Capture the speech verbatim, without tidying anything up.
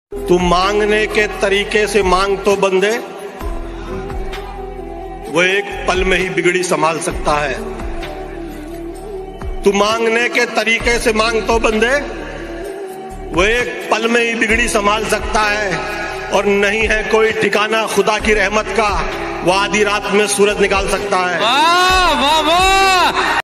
तू मांगने के तरीके से मांग तो बंदे, वो एक पल में ही बिगड़ी संभाल सकता है। तू मांगने के तरीके से मांग तो बंदे, वो एक पल में ही बिगड़ी संभाल सकता है। और नहीं है कोई ठिकाना खुदा की रहमत का, वो आधी रात में सूरज निकाल सकता है। वाह वाह वाह।